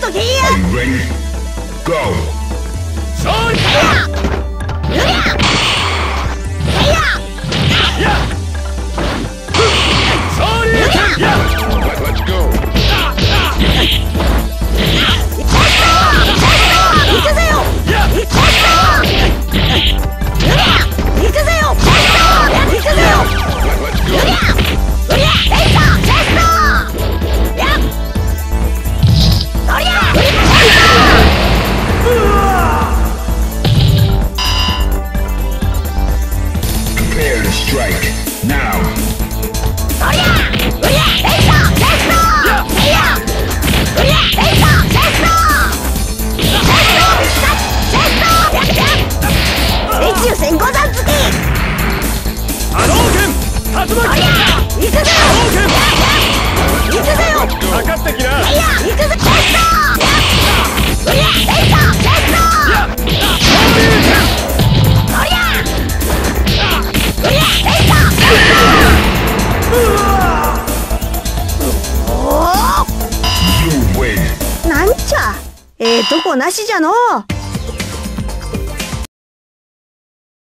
とけいや。 Ready? Go! 勝利。うりゃ。いや。勝利。 Let's go! 行くぜよ。行くぜよ。行くぜよ。 Let's go! なんちゃとこなしじゃのう。